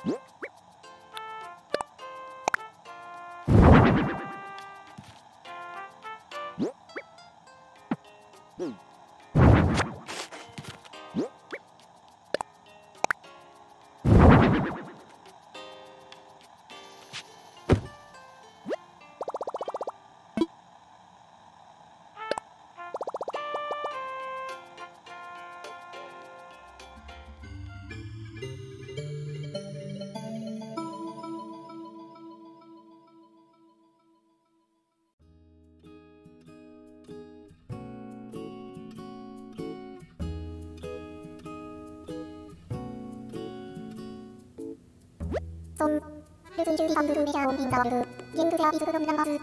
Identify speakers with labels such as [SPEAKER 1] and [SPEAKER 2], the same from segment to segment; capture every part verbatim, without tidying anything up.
[SPEAKER 1] 전 르즈이슈리 산드르메샤 온빈다와르 겐드세아 비스그럼 람바스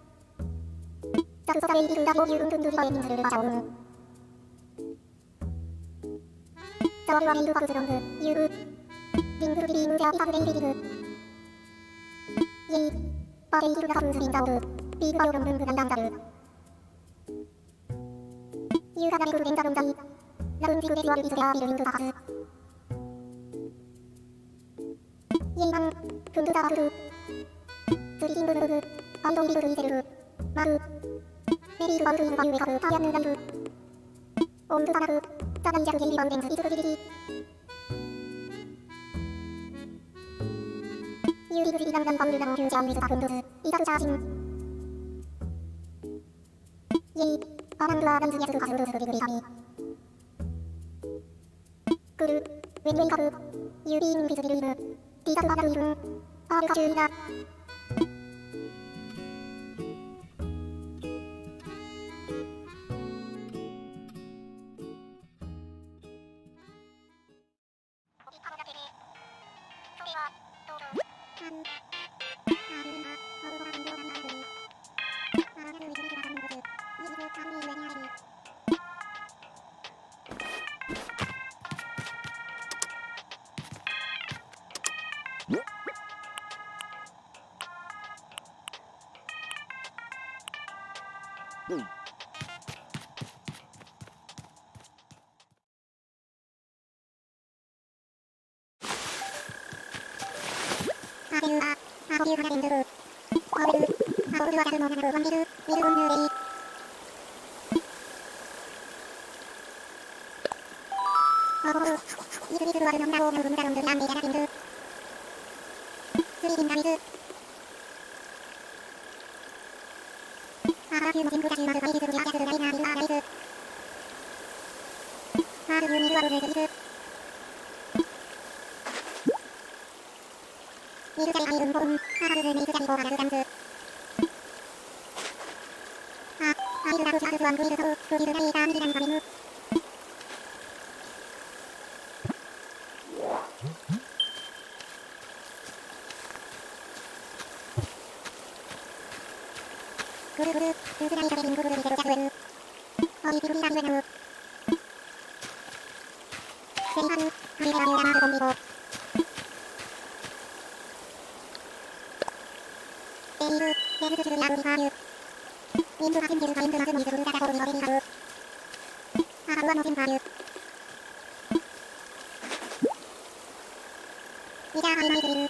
[SPEAKER 1] 자르서사레 이비르다고 유룬둔두리가 에민드르 마샤오르 자와르와 메이르바그즈런드 유르 링드르비리 무세아 비사그레이리리그 예이 바레이르가 순스린다오르 비그바요름 른그난단다르 유가나레그르 렌자론자이 라룬지그레리와 비스야 비르링드바스 예이방 군두다바르르 드리딩브르르 아이도이리르 이세르르 마르 메리르 바르르 바유에가르 타얀느라르 옴드바라르 짜나이자르 게이리방댕스 이즈르리리리 유리그리리랑랑 방르랑 규자위르다 군두스 이다르자진 예이 아란드아 란즈야스르 가스르르르리그리사미 그르 웬웬가르 유리인 비즈리르르 디다르바나르 이룬 아르가슈이나 아베르아 아버리우 하나렌드르 아베르 아버르와 자르노나르 원비르 미르온느레이 아버르 이드리드르와르 넘나오 무름다론드 람메야라빈드 스리빈다미드 아바큐 모진구자시마르 바이리드르 야자르 라이나 빌라 라이드 아르 유미르와르 레드리드 미르자리 아이룬 보음 아하르르 메이드자리고 아르르간드 아 아이르라루 자르르완 구이르서우 구이르라이 다미리란 가미누 구르구르 으드라이가레 빈구르르 리제로자르웨르 어리비루리라리웨누 세리하르 아리레라리우라마르 곰비고 에이르 레르드르르 야루리하르 인두하슴 게르가 인드마슴 이즈루르자자고르 이버리리하르 아하루와 노심하르 이자 하이마이드리르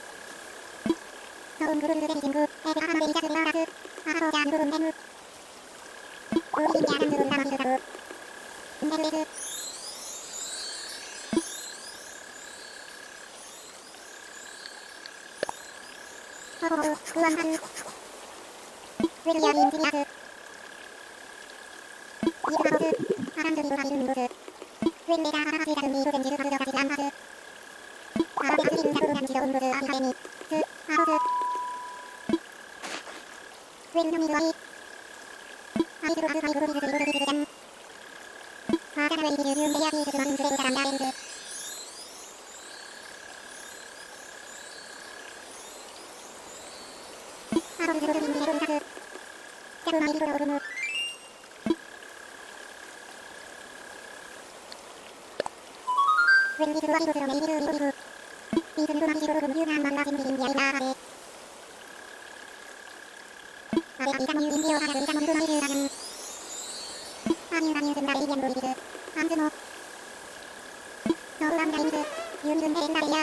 [SPEAKER 1] 서운 구르르르 베리징구 에드하하노 베리자스리라라스 아하로자 안구룬 데누 우리인 야란드룬 다마비르다르 인데르레드 허호호 우왕하르 웨리아리 인지리아스 이드하로드 아란드리루 하리르민로드 웬레가 하라하스리다르 미로겐지르 바르더가지드 안하드 아라베 하스리룬 자구룬 안지더 온로드 아비하레니 드 아로드 웬형이루아이 아이드루 아르 아이구루 비즈드 이로드 비즈드잔 아자나웨 이비르 윰레야 비즈드 마룬드레 우다란다렌드 아로르르르 빈비레룬사드 자루마이리루라 오르무 웬비드루와 비로드로 메이비르 리오리루 비즈니루 마비지로르 금유난 만라진비린디아이라하레 아레아 이자모 유인디오 하라르 이자모 누르마이르라는 아니우라미우든다 레이비안도리비드 암즈모 너우람다인드 유니룬 헤렌다레야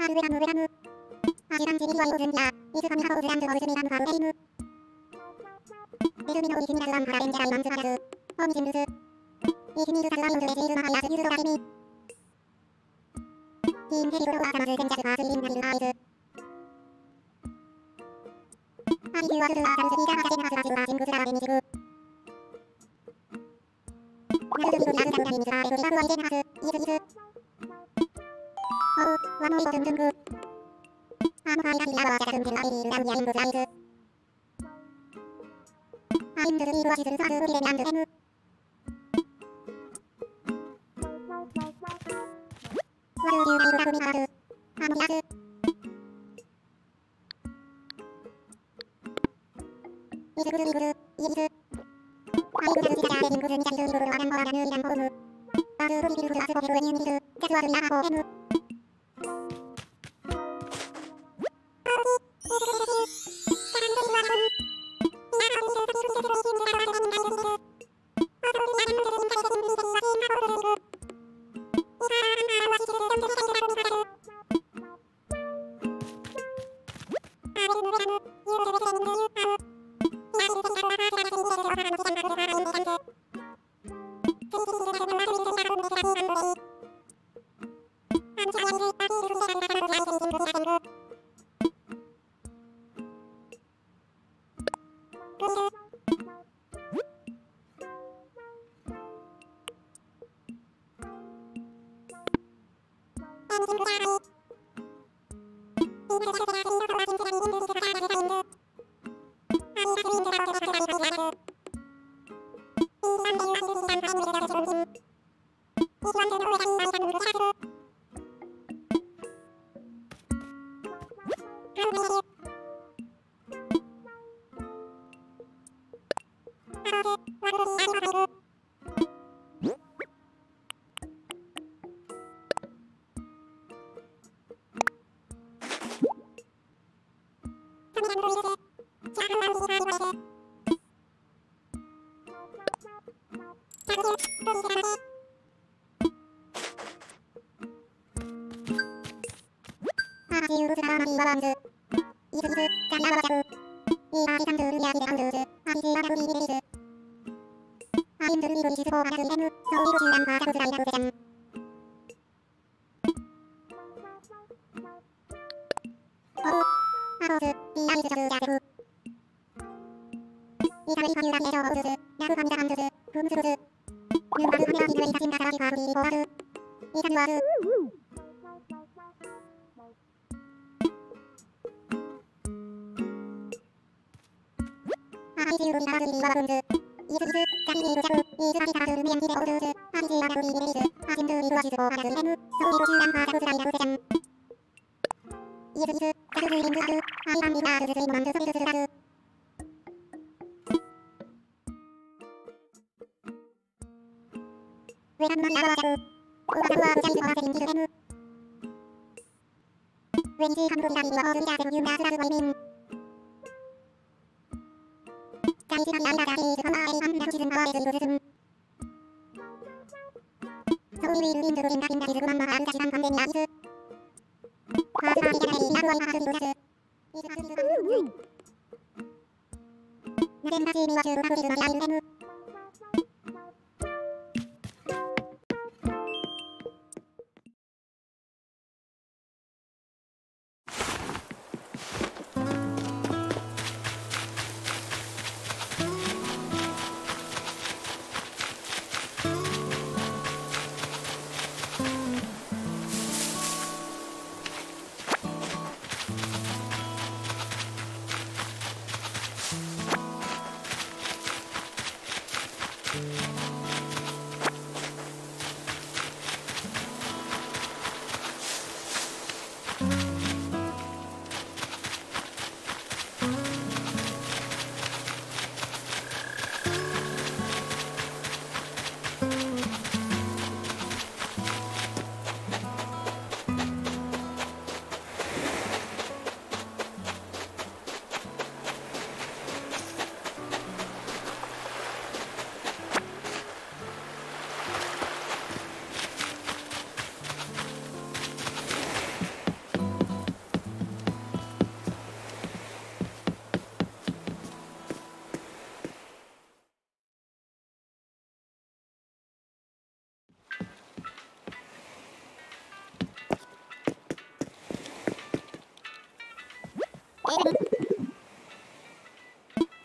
[SPEAKER 1] ルベラムベラムアジランチビリワイオズンビアイズカミハオズランズオルズミラムハウレイムベルミノイキミラズアンハラベンジャライマンズハラズオミジンルズイキミルタズアイオンズレジールマハイアズユルドラシミヒンヘリブロワーサマズゼンジャズハースイリンナリルアイズアリヒュアズルアーサムズビーダーハセネハズラシウラシングズラーベニジグナルズビルリアズダウラミミズラーベルリバルワイデンハズイズイズオウワモイドズンズングアムハイラヒリアワージャラズンテンラビリルラウニアインブズアイズアインズルリールワシズルザズウリレミアンズエムワルリューライルラフミハールアムリアズイズグルリグルイイズアイグルズジャジャーデリングズミジャリルリルルアランボアラヌーリランホームアズールリビルフルアスボヘルエニューミルジャズワルリアハホーエム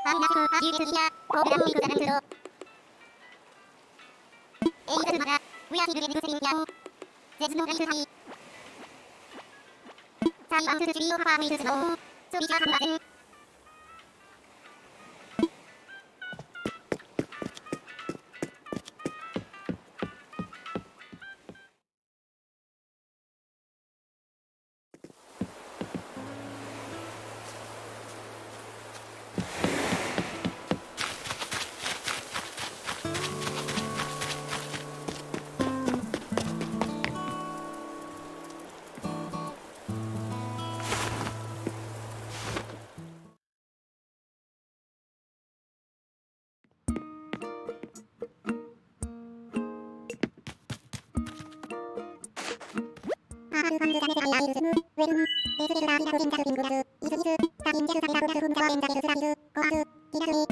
[SPEAKER 1] 아미나스쿠 유리스기야 고브라무이쿠 자단트로 에이즈마다 우야티그레 누스링양 제즈노가이트 사이 자이방트 주리오 하바무이트 스노우 수비자 한바든 하하르 함드 자네세 아이아이르스무 외음 에스리르 라비라르 빈자르 빈구라르 이즈이즈 다빈제르 사리라르 다르 훔자와 벤자르 스라비르 거하르 디라르이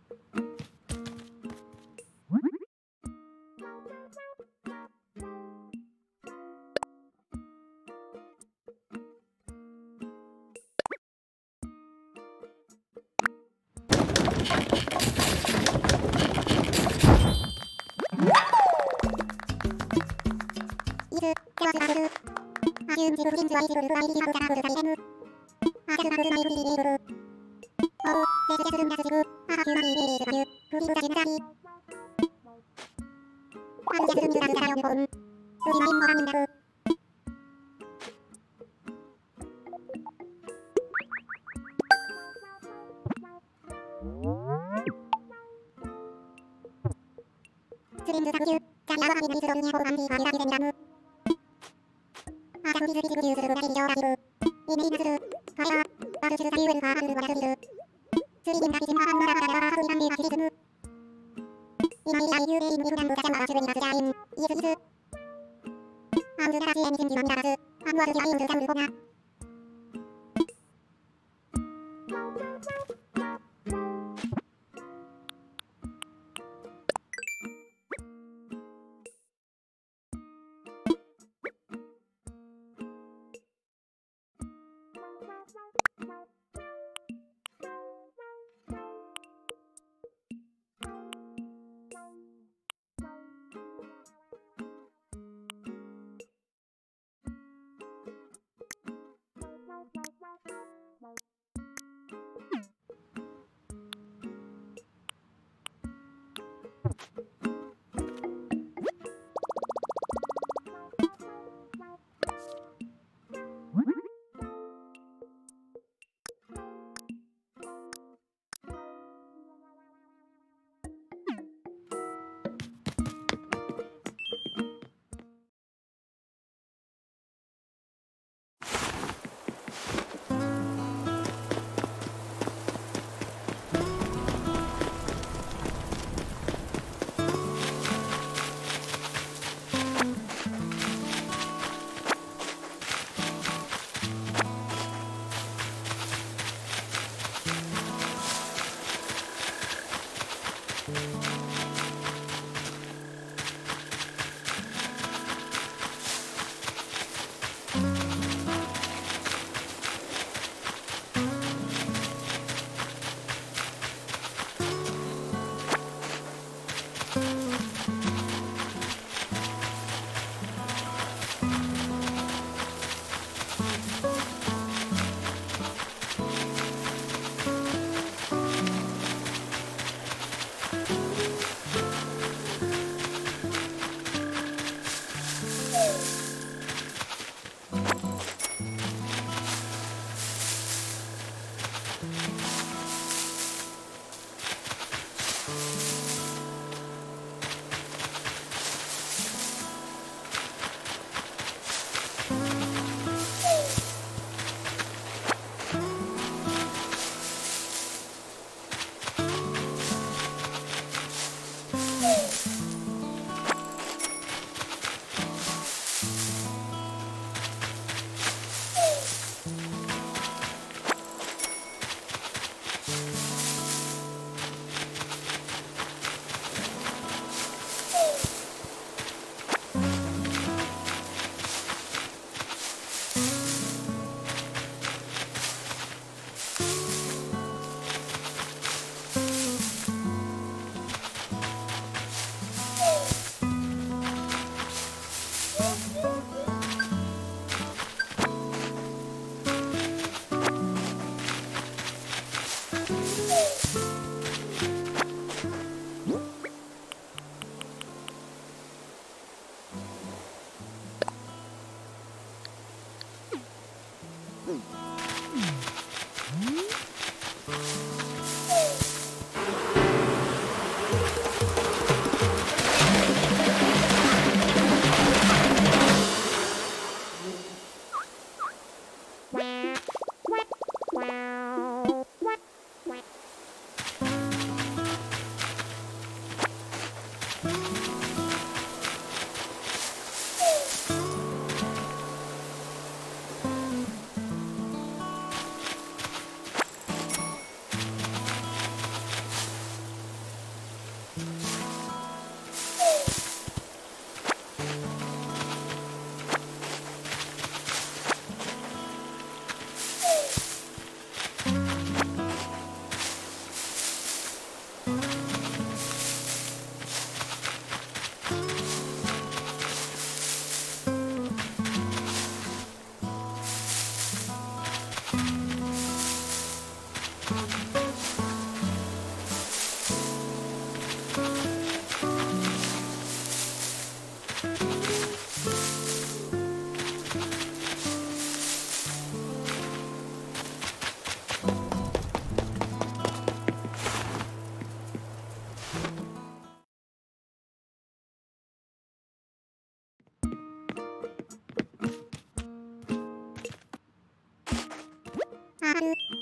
[SPEAKER 1] 이즈 테와스라르르 아지음지로 후진즈와이지로르 아이리하고 자라고르 사리레무 아자르마고르 마이루리리리로르 어우 제스제스름 야스지구 아하규마리리리스마유 부리부자진자리 아르제스름 유라르자라연보음 우리마인 머라민다루 스린드 사구유 자리아와 하비나리스러르니 호감비 바리라비렌이라무 아자구리스리지구지우스르 나리리여라비르 이메이나스르 바레라 아르스르 사리우엔과 아르르와라스리르 스리긴다비진 하한나라라라라 하루이란비 바시리스무 이마이아이유레인 무구단무자장마라스르니라스자인 이스이스 아우르라라지 에미진지만이라라스 아무아르지 아이우르 자우르보냐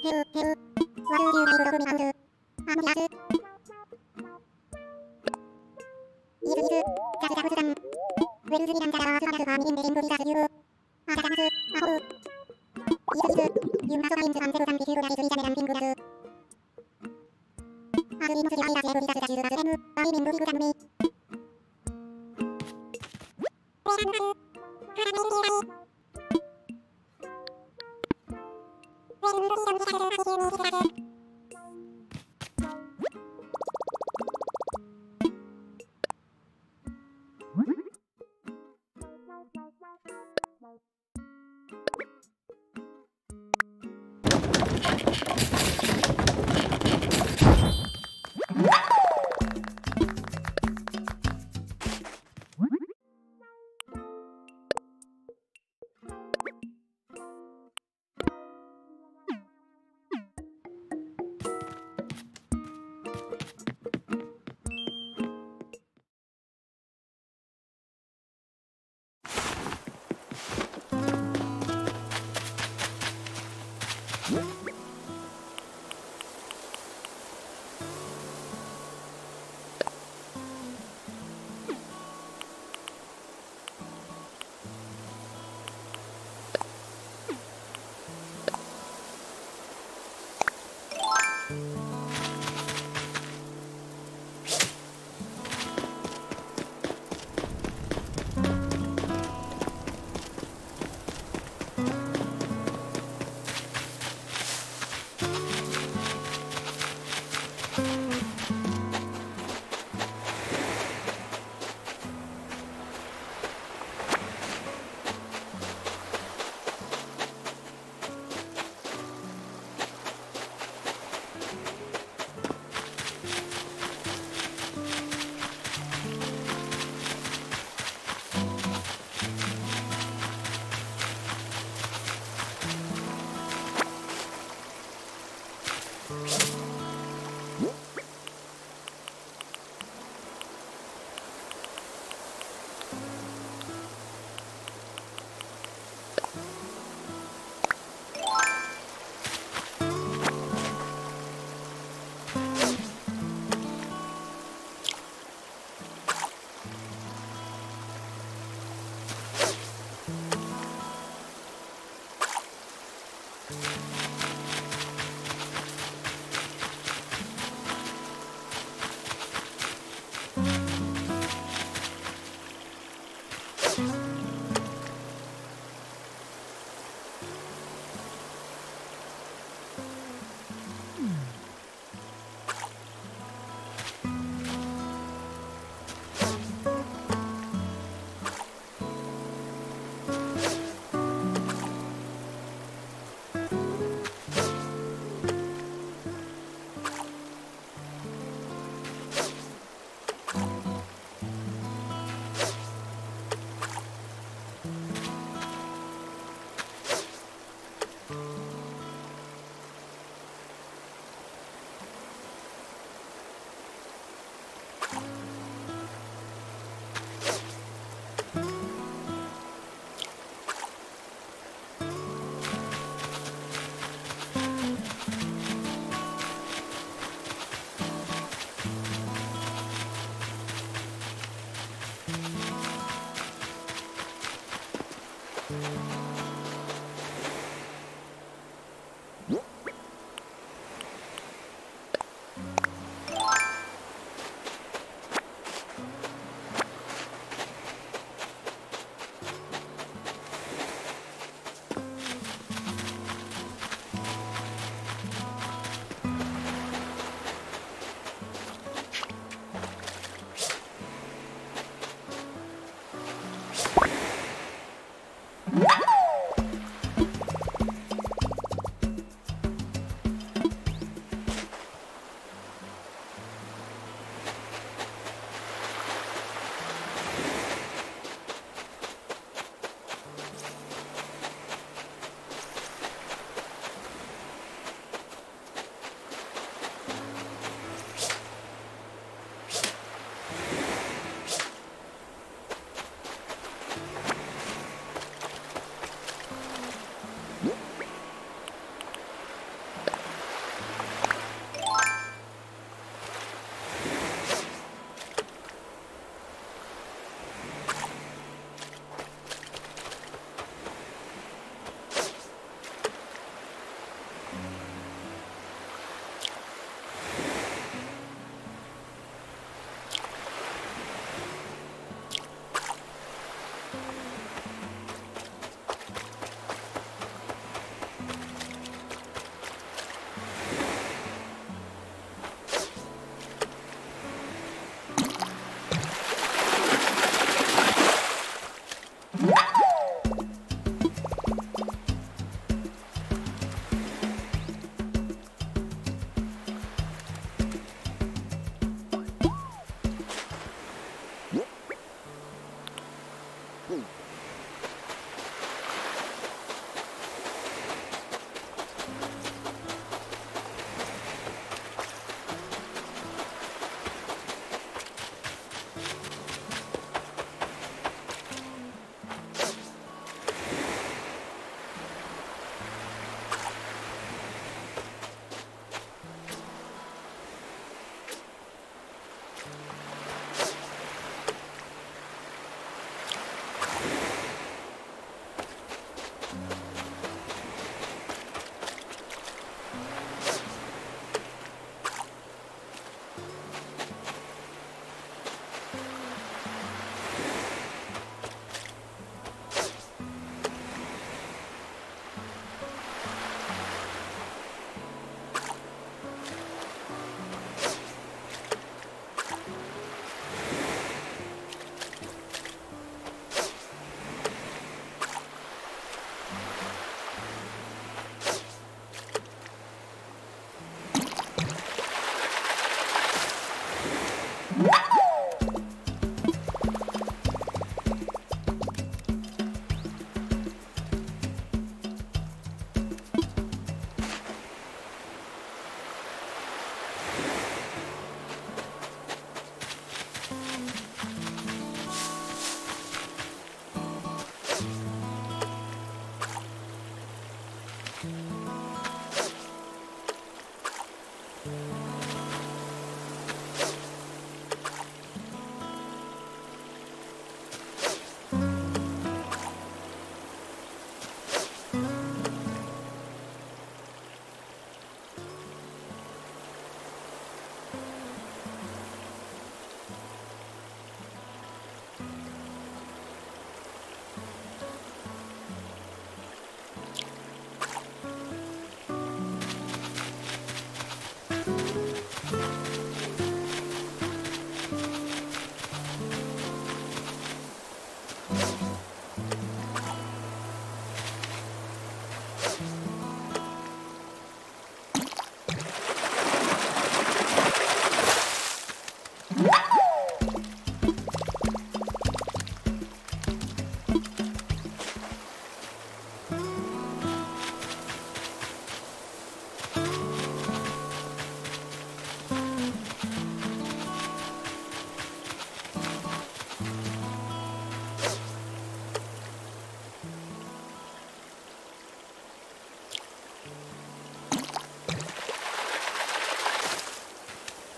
[SPEAKER 1] ヘウヘウワルーリューライブログミアウルアンビアスイズイズザズザフズダンウェルズビランザラワースワラスファーミリンベリンブリザスユーアダダナスアホウイズイズユンナソガインズファンゼルザンビキューラリズリザメランピングラズアルミノスリアイラジエブリザスザジルザズレムアイミンブリグザムミウェランマスハラメンリライウェルムブリドンビザスアジキューミービザス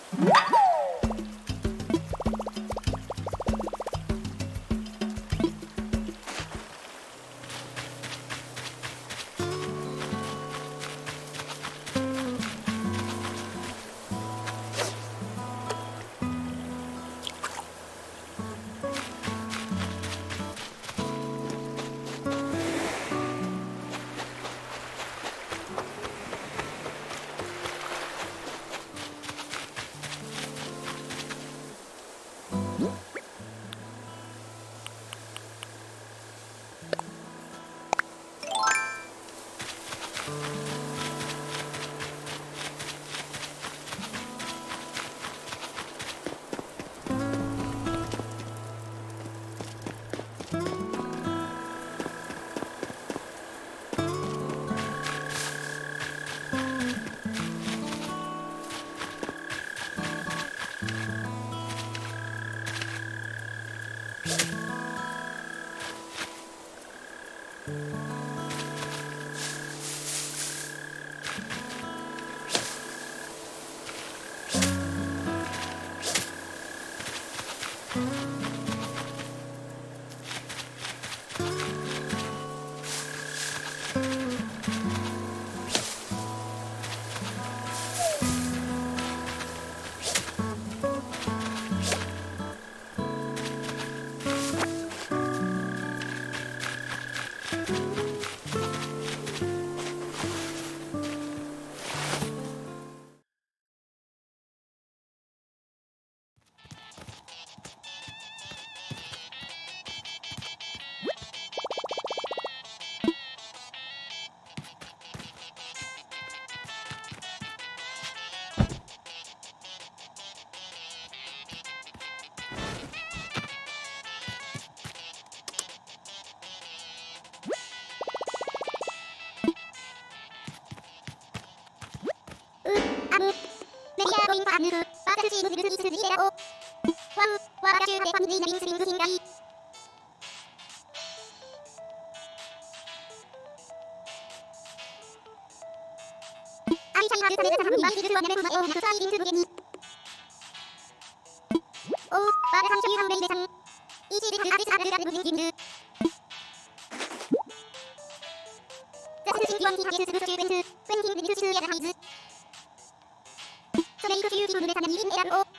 [SPEAKER 1] アヌル、バータルチームズルスリスズリレラオ。ワウ、ワーラチューレファミリーナリンスリングヒンガイ。アイシャイハルタレルタハムバンビルルワネメフマエオナクサイリンズブゲニ。オウ、バーラサンシャユハンベイベさん。イシリハルアリスアルルアルブジンジンル。ザスシンキワンキハゲスブスチューベンス、ウェンキングニルシスヤザハイズ。それいくチューキムルメタナミリン選ぶを。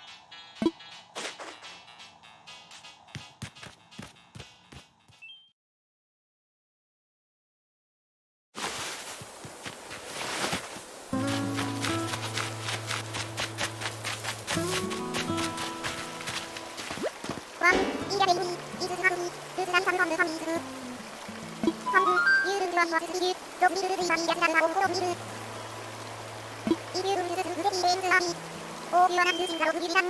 [SPEAKER 1] ワン、イヤベイニー、イズハンビー、ルズランサンハンブハミーズブ。ハンブ、ユールングワンワスビル、ロビルルルイバリヤズランナオンコロビル。イリュールンズズズレイレンズアーミー。オービュアナズシンガロブユリラン。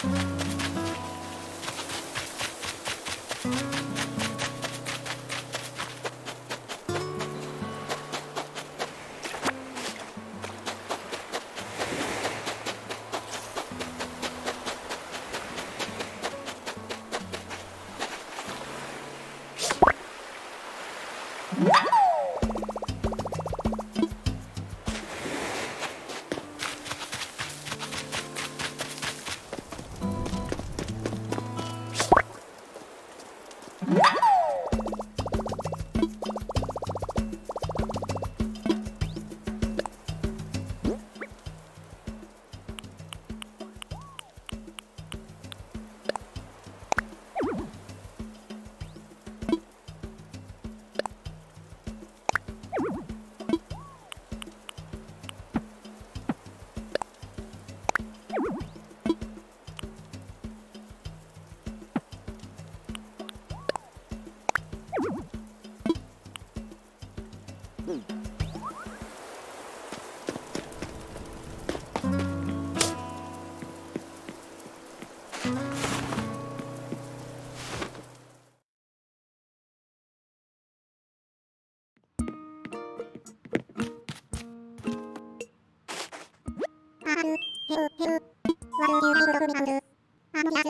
[SPEAKER 1] 하루, 해우, 해우, 와르, 유라이로 로그미 아우르, 아무리아즈,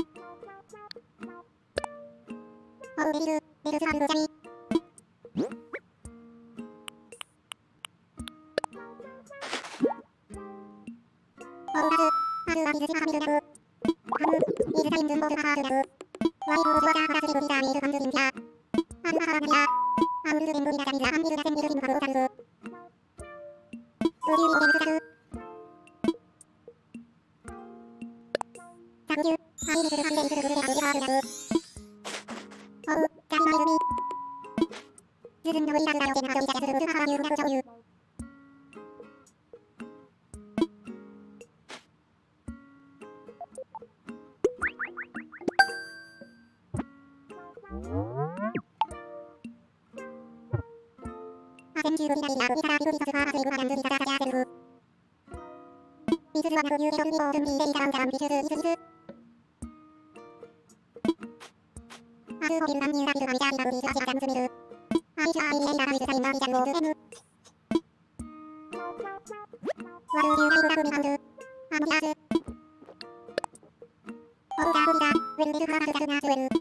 [SPEAKER 1] 어우, 베리르, 베르스 하루 로자미, 어우, 하드, 하드, 아비즈, 시마, 하미르냐루, 하무, 이즈, 사인, 든, 보드, 하하르냐루, 와이로, 주아자, 하라스, 리로리다, 미르, 감드, 림피아, 하루, 하하라나리아, 아우르, 벤보리다, 자미라, 함비르, 자센, 미르, 림, 하루, 자르, 우리, 우리, 벤스, 자르, 자구류, 아이리스르, 함데, 이스르, 그르레, 아우르, 하하르냐루, 어우, 자리마, 이르미,ズズンのウリラルラヨケンハロイザヤズルウルハワユウナウジャオユアセンチュールリダリナウリサラビルリサスハーハセイブハランズリサササヤセルフビズズワナルユーレロルビボーズンビーレイタランタランビシュズイズイズアルホビルランニューラビルマミジャーリナルリスアシアジャムズミルアイシャーイエイラハイズサインナービジャンローズエムワルユーライブラフミハンドアムヤーズオルダフリダウェルベルハーハスザルナーズウェル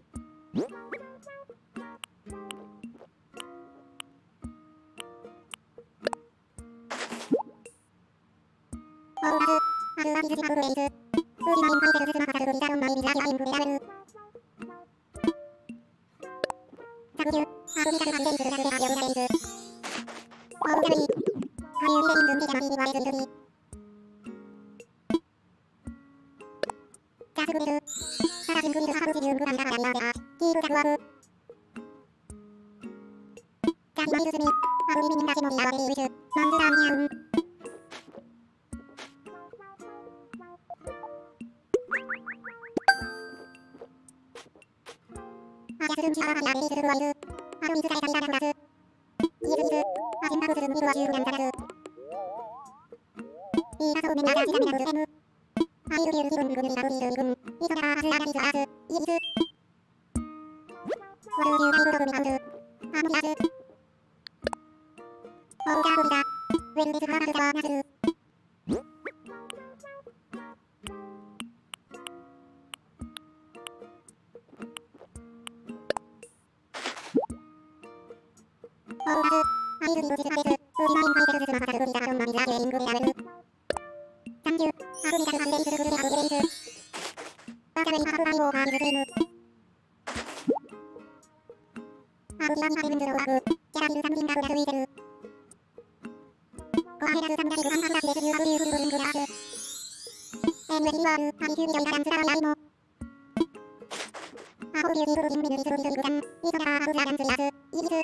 [SPEAKER 1] オルダズアルアビズジマブルレイズウリマインファイテルズスマハサルリザロンマイビザリアインフレアウェルザグリュアフリカルハンデイズルザグレアヨルダレイズオルダルイハリウリレインズンビジャマビビワエズイルビザズグリルサラジングリルハブジリウングラミラハラミラーデアキールザグワムザヒマイルズミアウリミニンダシモリアワレイウィジュマンズラーニアウンアジャスルンチアワハリアレイズルブワイルアルミズサイタリララフラスイエズイズアジンバブズルンミルワジュウランザラルイーラソウメナダジダミナブルエムアイルリュルリブングミリラブリルリブンイソラアーズアラリズアーズイエズワルリュウライブログミハンドアムリアーズオウダーフリダウェルデズハーハルザワーナズルオウダズアイルリロジズカレズウリマインファイテルズスマハサルブリダハロンマミザーレイングレアウェルサンキューアブリダルハンデイズルグルレアブレイズバーチャレイハブライオーハービズセイムアブリアミハレムンズローアブジャラビルサムリンダウダルウィーテルコアヘラズサムダリルハンハフラシレズユアブリューフルブルングラースエンウェリワールハリキュービジョイダランズラライアイモアホビューディブルジンビルリズルリズリグダンイソラーハブザランズリアスイリズ